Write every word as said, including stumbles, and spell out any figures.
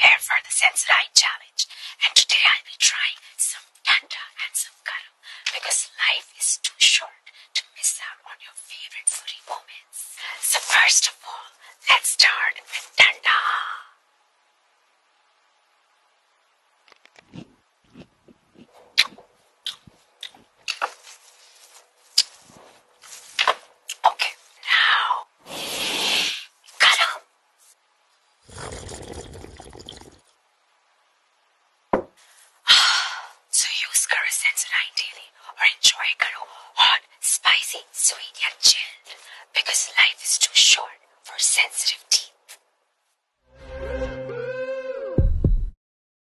here for the Sensory Challenge, and today I'll be trying some Tanda and some Karu because life is too short to miss out on your favorite foodie moments. So first of all, let's start with Tanda. Okay, now Karu. So use Karu Sensodyne daily or enjoy Karu hot, spicy, sweet yet chilled because life is too short for sensitive teeth.